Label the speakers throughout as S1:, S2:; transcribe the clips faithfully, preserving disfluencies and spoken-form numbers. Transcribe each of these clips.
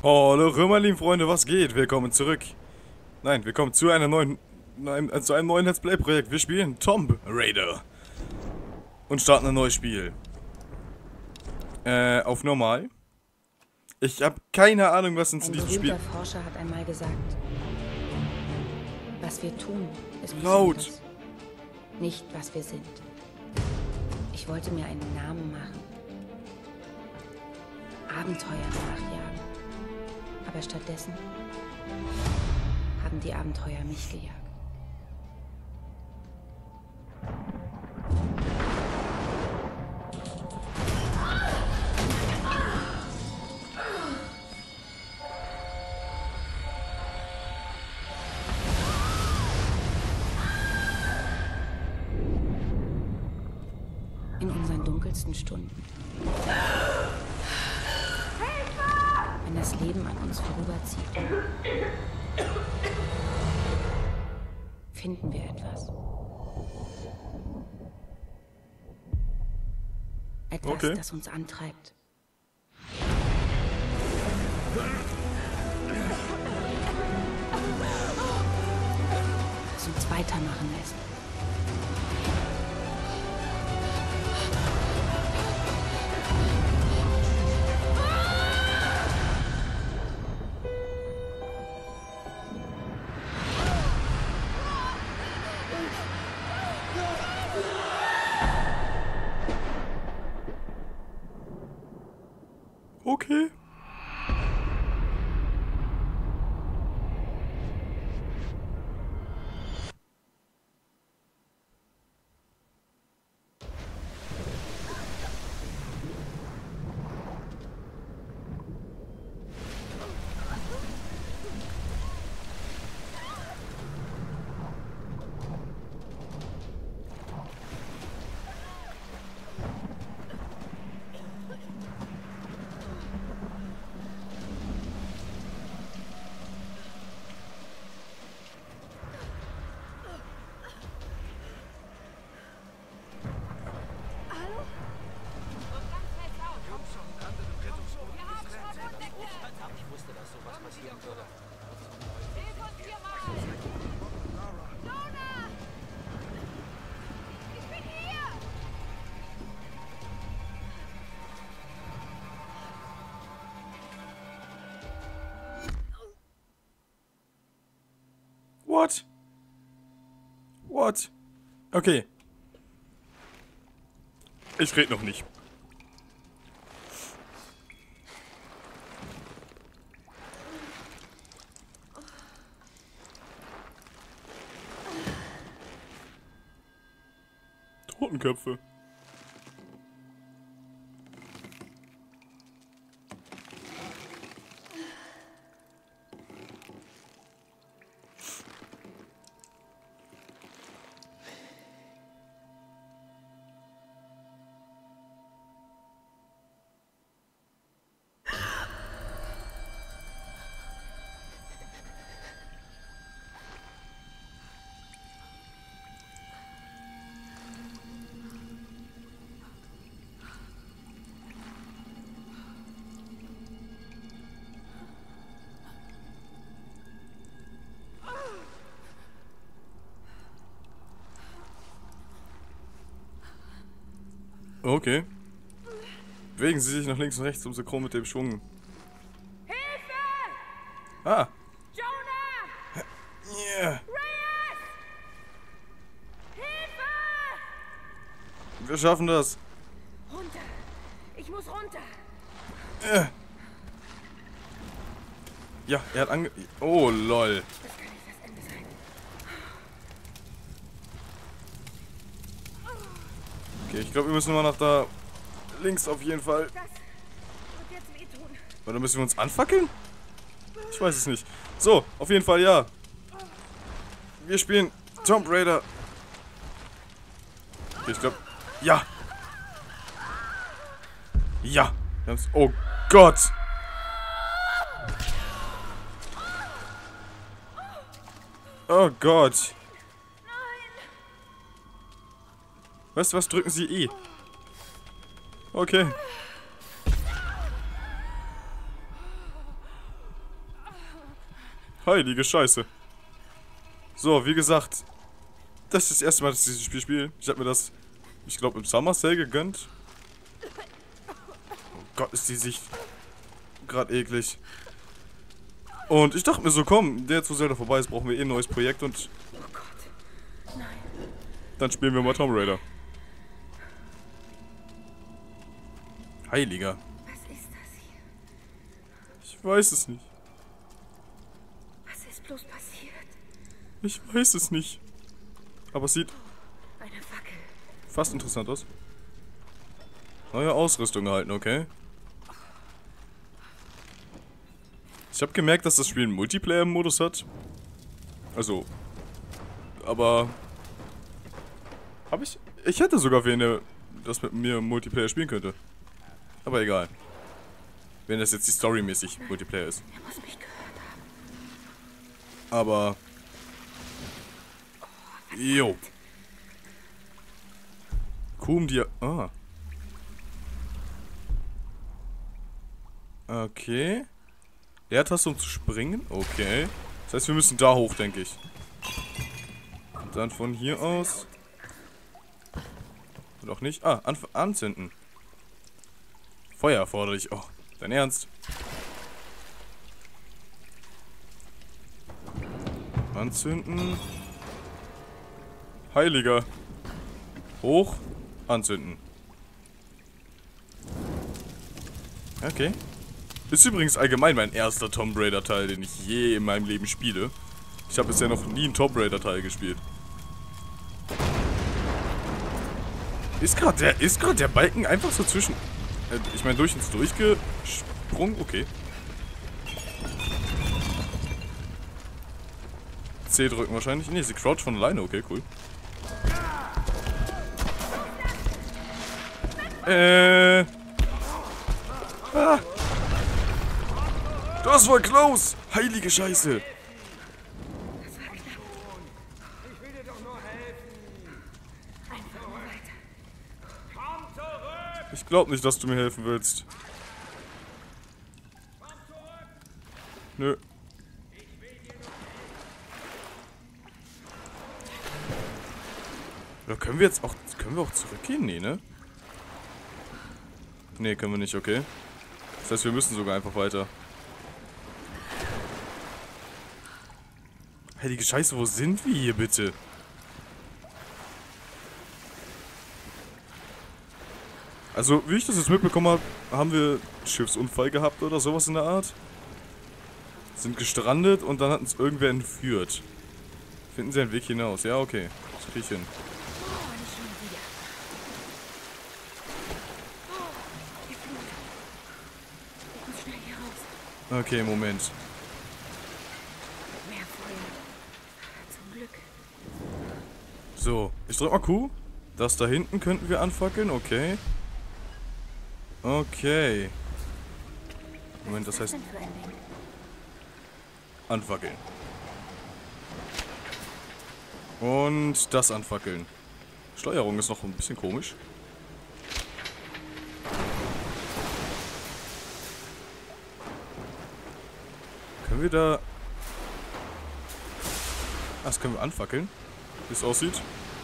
S1: Hallo, meine lieben Freunde, was geht? Willkommen zurück. Nein, willkommen zu einer neuen, nein, zu einem neuen Let's Play Projekt. Wir spielen Tomb Raider und starten ein neues Spiel. Äh, auf normal. Ich habe keine Ahnung, was uns in diesem Spiel...
S2: Ein berühmter Forscher hat einmal gesagt, was wir tun, ist
S1: laut,
S2: besonders, nicht was wir sind. Ich wollte mir einen Namen machen, Abenteuer nachjagen. Aber stattdessen haben die Abenteuer mich gejagt. In unseren dunkelsten Stunden. Wenn das Leben an uns vorüberzieht, finden wir etwas. Etwas,
S1: okay,
S2: das uns antreibt. Das uns weitermachen lässt.
S1: Okay. What? What? Okay. Ich rede noch nicht. Totenköpfe. Okay. Bewegen Sie sich nach links und rechts, um synchron mit dem Schwung.
S3: Hilfe!
S1: Ah!
S3: Jonah!
S1: Yeah.
S3: Reyes! Hilfe!
S1: Wir schaffen das.
S3: Runter! Ich muss runter!
S1: Äh. Ja, er hat ange... Oh, lol.
S3: Das kann nicht das Ende sein.
S1: Okay, ich glaube, wir müssen mal nach da... Links auf jeden Fall.
S3: Das wird jetzt wehtun.
S1: Oder müssen wir uns anfackeln? Ich weiß es nicht. So, auf jeden Fall ja. Wir spielen Tomb Raider. Okay, ich glaube... Ja. Ja. Wir haben's... Oh Gott. Oh Gott. Weißt du was? Drücken Sie E. Okay. Heilige Scheiße. So, wie gesagt, das ist das erste Mal, dass ich dieses Spiel spiele. Ich habe mir das, ich glaube, im Summer Sale gegönnt. Oh Gott, ist die Sicht gerade eklig. Und ich dachte mir so, komm, der zu Zelda vorbei ist, brauchen wir eh ein neues Projekt und
S3: Oh Gott. Nein.
S1: dann spielen wir mal Tomb Raider. Heiliger.
S3: Was ist das hier?
S1: Ich weiß es nicht.
S3: Was ist bloß passiert?
S1: Ich weiß es nicht. Aber es sieht
S3: Eine Fackel.
S1: fast interessant aus. Neue Ausrüstung erhalten, okay. Ich habe gemerkt, dass das Spiel einen Multiplayer-Modus hat. Also. Aber. Habe ich. Ich hätte sogar wen, der das mit mir im Multiplayer spielen könnte. Aber egal. Wenn das jetzt die Story-mäßig Multiplayer ist.
S3: Er muss mich gehört haben.
S1: Aber. Jo. Kum dir. Ah. Okay. Leertaste, um zu springen. Okay. Das heißt, wir müssen da hoch, denke ich. Und dann von hier aus. Noch nicht. Ah, an anzünden. Feuer erforderlich. Oh, dein Ernst? Anzünden. Heiliger. Hoch. Anzünden. Okay. Ist übrigens allgemein mein erster Tomb Raider Teil, den ich je in meinem Leben spiele. Ich habe bisher noch nie einen Tomb Raider Teil gespielt. Ist gerade der, ist gerade der Balken einfach so zwischen... Äh, ich meine, durch ins durchgesprungen? Okay. C drücken wahrscheinlich. Ne, sie croucht von alleine. Okay, cool. Äh... Ah. Das war close! Heilige Scheiße! Ich glaub nicht, dass du mir helfen willst. Nö. Oder können wir jetzt auch... Können wir auch zurückgehen? Nee, ne? Nee, können wir nicht, okay. Das heißt, wir müssen sogar einfach weiter. Heilige Scheiße, wo sind wir hier bitte? Also, wie ich das jetzt mitbekommen habe, haben wir einen Schiffsunfall gehabt oder sowas in der Art. Sind gestrandet und dann hat uns irgendwer entführt. Finden Sie einen Weg hinaus? Ja, okay. Das krieg ich hin.
S3: Oh, nicht schon wieder. Oh, die Flut. Ich muss schnell hier raus.
S1: Okay, Moment.
S3: Mehr Feuer. Zum Glück.
S1: So, ich drück mal Q. Das da hinten könnten wir anfackeln, okay. Okay. Moment, das heißt
S3: Was ist das denn für ein Ding?
S1: anfackeln. Und das anfackeln. Steuerung ist noch ein bisschen komisch. Können wir da... Ah, das können wir anfackeln. Wie es aussieht.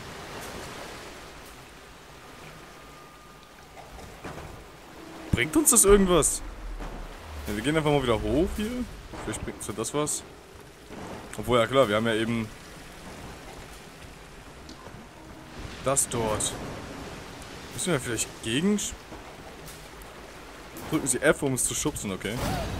S1: Bringt uns das irgendwas? Ja, wir gehen einfach mal wieder hoch hier. Vielleicht bringt uns ja das was. Obwohl, ja klar, wir haben ja eben... das dort. Müssen wir vielleicht gegen... Drücken Sie F, um es zu schubsen, okay.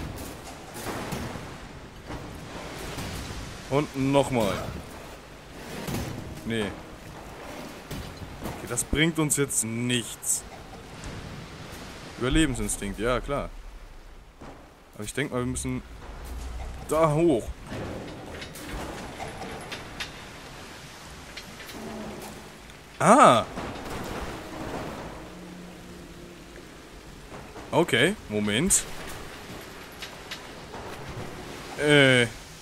S1: Und nochmal. Nee. Okay, das bringt uns jetzt nichts. Überlebensinstinkt, ja klar. Aber ich denke mal, wir müssen da hoch. Ah! Okay, Moment. Äh.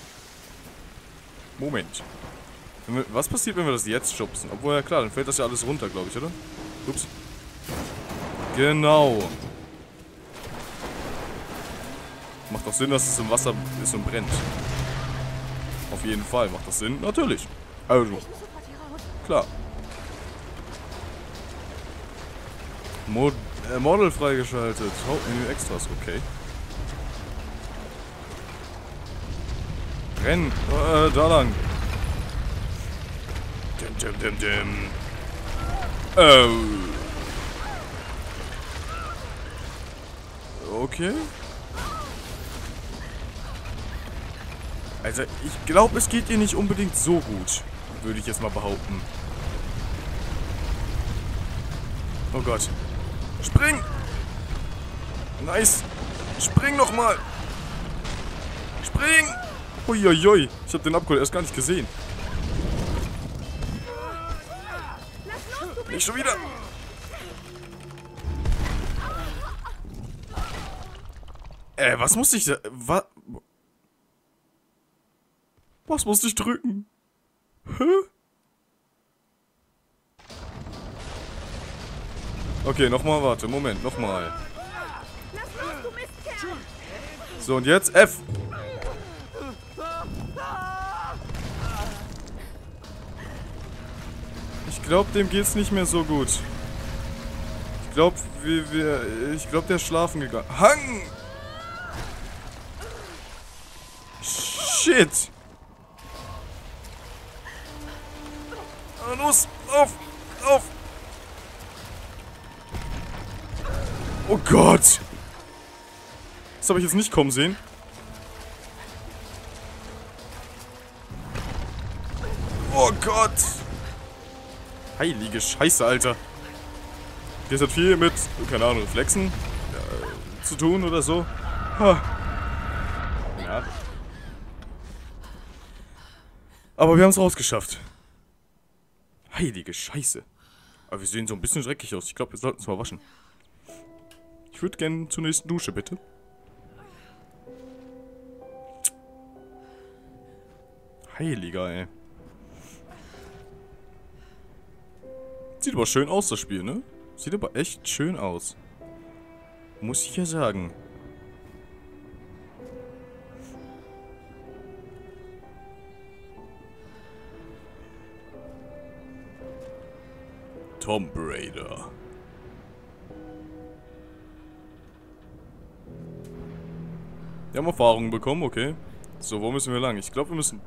S1: Moment. Wenn wir, was passiert, wenn wir das jetzt schubsen? Obwohl, ja klar, dann fällt das ja alles runter, glaube ich, oder? Ups. Genau. Macht doch Sinn, dass es im Wasser ist und brennt. Auf jeden Fall. Macht das Sinn? Natürlich. Also,
S3: Ich muss sofort hier raus.
S1: klar. Mod äh, Model freigeschaltet. Hauptmenü Extras, okay. Rennen. Äh, da lang. Dim, dim, dim, dim. Oh. Okay. Also, ich glaube, es geht ihr nicht unbedingt so gut. Würde ich jetzt mal behaupten. Oh Gott. Spring! Nice! Spring nochmal! Spring! Uiuiui. Ich habe den Abgrund erst gar nicht gesehen. Nicht schon wieder! Äh, was musste ich da... Was... Was musste ich drücken? Hä? Okay, nochmal, warte, Moment, nochmal. So, und jetzt F. Ich glaube, dem geht's nicht mehr so gut. Ich glaube, wir, wir, ich glaube, der ist schlafen gegangen. Hang! Shit! Los, auf, auf! Oh Gott! Das habe ich jetzt nicht kommen sehen. Oh Gott! Heilige Scheiße, Alter. Das hat viel mit, keine Ahnung, Reflexen äh, zu tun oder so. Ha. Ja. Aber wir haben es rausgeschafft. Heilige Scheiße. Aber wir sehen so ein bisschen dreckig aus. Ich glaube, wir sollten es mal waschen. Ich würde gerne zur nächsten Dusche, bitte. Heiliger, ey. Sieht aber schön aus, das Spiel, ne? Sieht aber echt schön aus. Muss ich ja sagen. Tomb Raider. Wir haben Erfahrungen bekommen, okay. So, wo müssen wir lang? Ich glaube, wir müssen...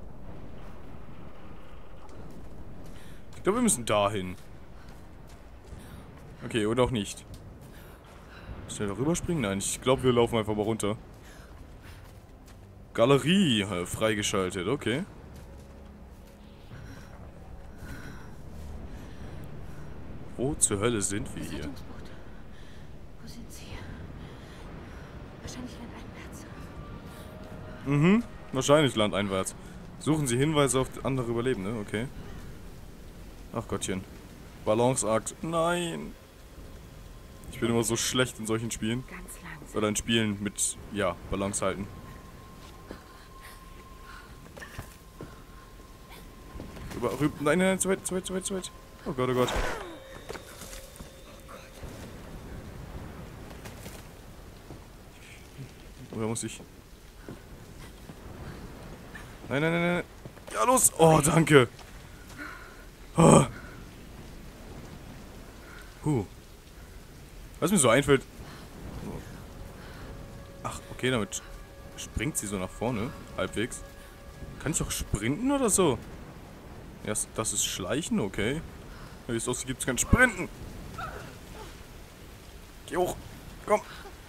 S1: Ich glaube, wir müssen dahin. Okay, oder auch nicht. Müssen wir da rüberspringen? Nein, ich glaube, wir laufen einfach mal runter. Galerie äh, freigeschaltet, okay. Wo zur Hölle sind wir hier?
S3: Wo sind sie? Wahrscheinlich landeinwärts.
S1: Mhm, wahrscheinlich landeinwärts. Suchen Sie Hinweise auf andere Überlebende, okay. Ach Gottchen. Balanceakt. Nein. Ich bin immer so schlecht in solchen Spielen.
S3: Ganz langsam.
S1: Oder in Spielen mit, ja, Balance halten. Rüber, rüber, nein, nein, nein, zu weit, zu weit, zu weit, zu weit. Oh Gott, oh Gott. Oder muss ich... Nein, nein, nein, nein. Ja, los. Oh, danke. Oh. Huh. Was mir so einfällt... Ach, okay, damit springt sie so nach vorne. Halbwegs. Kann ich auch sprinten oder so? Ja, das ist Schleichen, okay. Wie es aussieht, gibt es kein Sprinten. Geh hoch. Komm.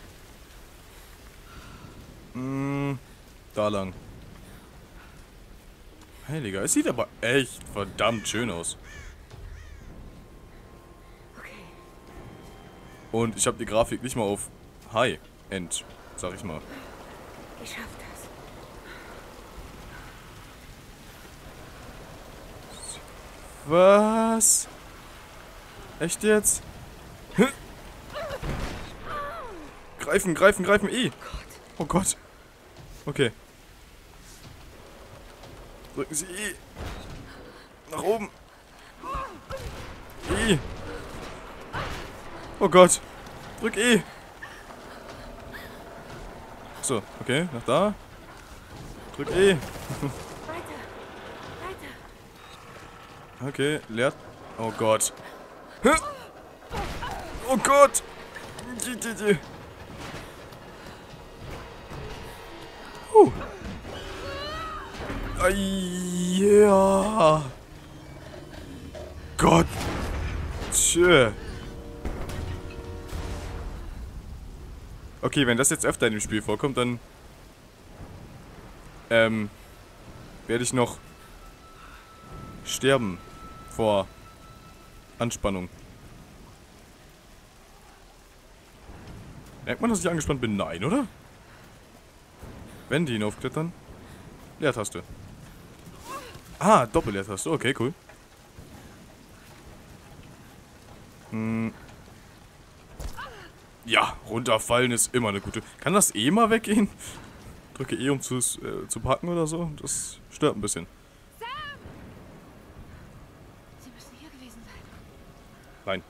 S1: Mm, da lang. Heiliger, es sieht aber echt verdammt schön aus.
S3: Okay.
S1: Und ich habe die Grafik nicht mal auf High-End, sag ich mal.
S3: Ich schaff das.
S1: Was? Echt jetzt? Hm? Greifen, greifen, greifen, I. Oh Gott. Okay. Drücken Sie I. Nach oben. I. Oh Gott. Drück E. So, okay, nach da. Drück E.
S3: Weiter.
S1: Okay, leert. Oh Gott. Oh Gott. Huh. Ja. Gott. Tschö. Okay, wenn das jetzt öfter in dem Spiel vorkommt, dann ähm werde ich noch sterben vor Anspannung. Merkt man, dass ich angespannt bin? Nein, oder? Wenn die hinaufklettern. Leertaste. Ah, Doppel-Leertaste. Okay, cool. Hm. Ja, runterfallen ist immer eine gute. Kann das eh mal weggehen? Drücke E, um zu, äh, zu packen oder so. Das stört ein bisschen.
S3: Sam! Sie müssen hier gewesen sein.
S1: Nein.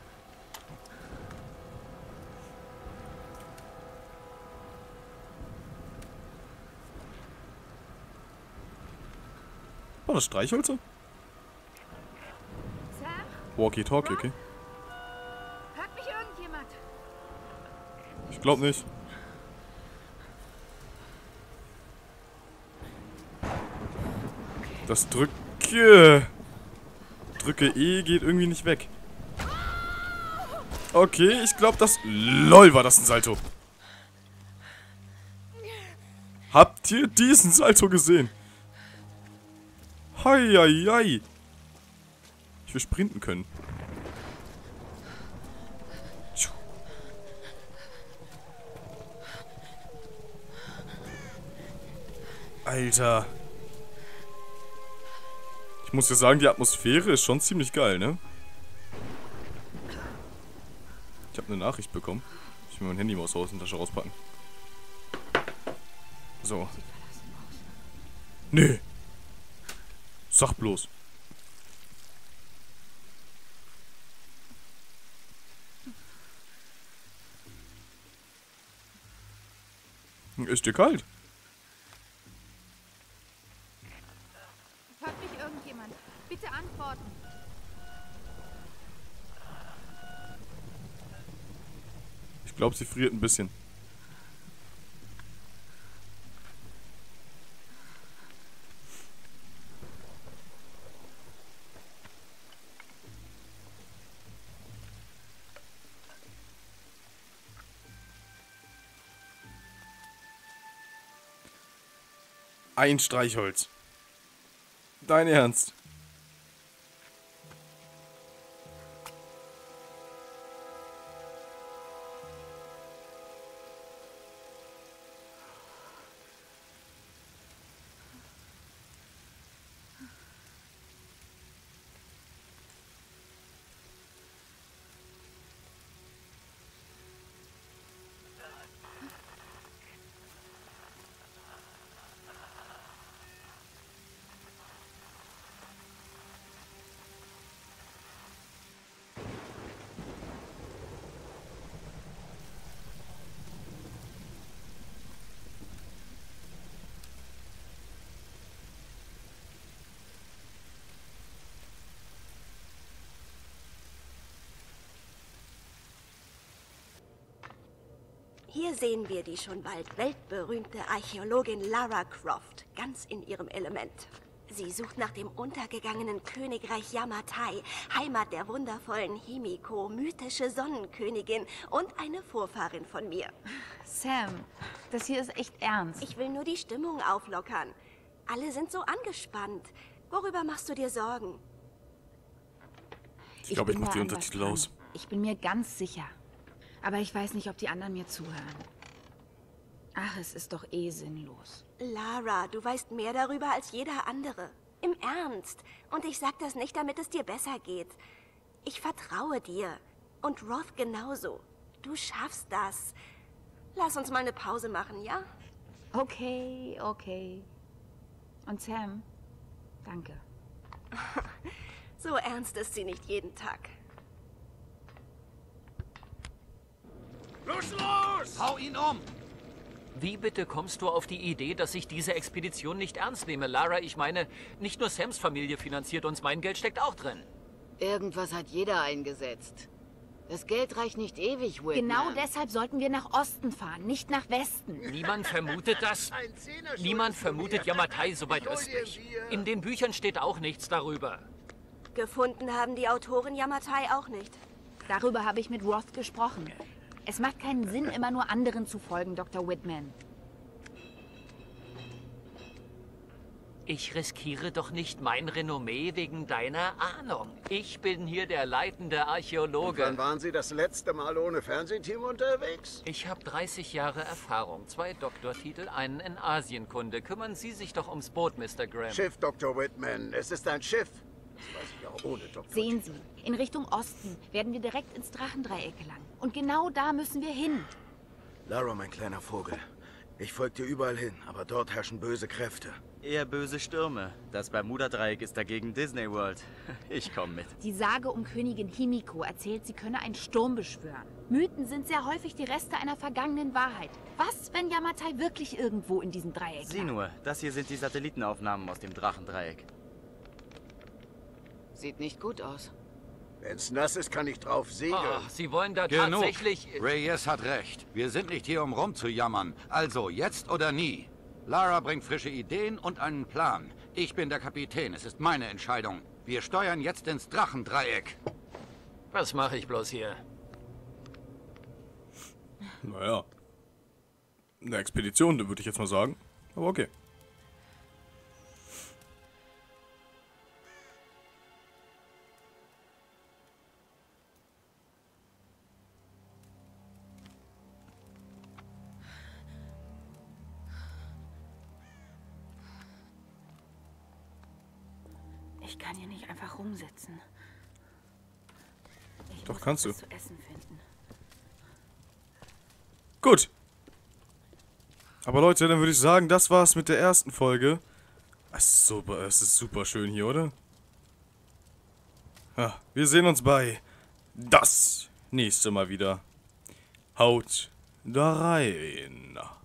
S1: War das Streichhölzer?
S3: Sam?
S1: Walkie-Talkie, okay.
S3: Hört mich irgendjemand?
S1: Ich glaub nicht. Das drücke... Drücke E geht irgendwie nicht weg. Okay, ich glaube das... LOL, war das ein Salto. Habt ihr diesen Salto gesehen? Hei, hei, hei. Ich will sprinten können. Alter. Ich muss ja sagen, die Atmosphäre ist schon ziemlich geil, ne? Ich habe eine Nachricht bekommen. Ich will mein Handy mal aus der Hosentasche rauspacken. So. Nee. Sag bloß. Ist dir kalt?
S3: Hört mich irgendjemand? Bitte antworten.
S1: Ich glaube, sie friert ein bisschen. Ein Streichholz. Dein Ernst?
S4: Hier sehen wir die schon bald weltberühmte Archäologin Lara Croft, ganz in ihrem Element. Sie sucht nach dem untergegangenen Königreich Yamatai, Heimat der wundervollen Himiko, mythische Sonnenkönigin und eine Vorfahrin von mir.
S2: Sam, das hier ist echt ernst.
S4: Ich will nur die Stimmung auflockern. Alle sind so angespannt. Worüber machst du dir Sorgen?
S1: Ich glaube, ich,
S2: bin
S1: mach
S2: da
S1: die
S2: an was
S1: Untertitel
S2: dran.
S1: aus.
S2: Ich bin mir ganz sicher. Aber ich weiß nicht, ob die anderen mir zuhören. Ach, es ist doch eh sinnlos.
S4: Lara, du weißt mehr darüber als jeder andere. Im Ernst. Und ich sag das nicht, damit es dir besser geht. Ich vertraue dir. Und Roth genauso. Du schaffst das. Lass uns mal eine Pause machen, ja?
S2: Okay, okay. Und Sam, danke.
S4: So ernst ist sie nicht jeden Tag.
S5: Los, los! Hau ihn um! Wie bitte kommst du auf die Idee, dass ich diese Expedition nicht ernst nehme? Lara, ich meine, nicht nur Sams Familie finanziert uns, mein Geld steckt auch drin.
S6: Irgendwas hat jeder eingesetzt. Das Geld reicht nicht ewig, Whitman.
S2: Genau deshalb sollten wir nach Osten fahren, nicht nach Westen.
S5: Niemand vermutet das. Niemand vermutet Yamatai so weit östlich. In den Büchern steht auch nichts darüber.
S4: Gefunden haben die Autoren Yamatai auch nicht.
S2: Darüber habe ich mit Roth gesprochen. Es macht keinen Sinn, immer nur anderen zu folgen, Doktor Whitman.
S5: Ich riskiere doch nicht mein Renommee wegen deiner Ahnung. Ich bin hier der leitende Archäologe.
S7: Wann waren Sie das letzte Mal ohne Fernsehteam unterwegs?
S5: Ich habe dreißig Jahre Erfahrung, zwei Doktortitel, einen in Asienkunde. Kümmern Sie sich doch ums Boot, Mister Graham.
S7: Schiff, Doktor Whitman. Es ist ein Schiff. Das weiß ich auch ohne Doktor.
S2: Sehen Sie, in Richtung Osten werden wir direkt ins Drachendreieck gelangen. Und genau da müssen wir hin.
S7: Lara, mein kleiner Vogel. Ich folge dir überall hin, aber dort herrschen böse Kräfte.
S8: Eher böse Stürme. Das Bermuda-Dreieck ist dagegen Disney World. Ich komme mit.
S2: Die Sage um Königin Himiko erzählt, sie könne einen Sturm beschwören. Mythen sind sehr häufig die Reste einer vergangenen Wahrheit. Was, wenn Yamatai wirklich irgendwo in diesem Dreieck
S8: Sieh
S2: lag?
S8: nur, das hier sind die Satellitenaufnahmen aus dem Drachendreieck.
S6: Sieht nicht gut aus.
S7: Wenn's nass ist, kann ich drauf segeln.
S5: Ach, Sie wollen da
S9: Genug.
S5: tatsächlich...
S9: Reyes hat recht. Wir sind nicht hier, um rumzujammern. Also, jetzt oder nie. Lara bringt frische Ideen und einen Plan. Ich bin der Kapitän. Es ist meine Entscheidung. Wir steuern jetzt ins Drachendreieck.
S5: Was mache ich bloß hier?
S1: Naja. Eine Expedition, würde ich jetzt mal sagen. Aber okay.
S2: Ich kann hier nicht einfach rumsitzen. Ich
S1: Doch,
S2: muss
S1: kannst du.
S2: was zu essen finden.
S1: Gut. Aber Leute, dann würde ich sagen, das war's mit der ersten Folge. Es ist super, es ist super schön hier, oder? Ja, wir sehen uns bei das nächste Mal wieder. Haut da rein.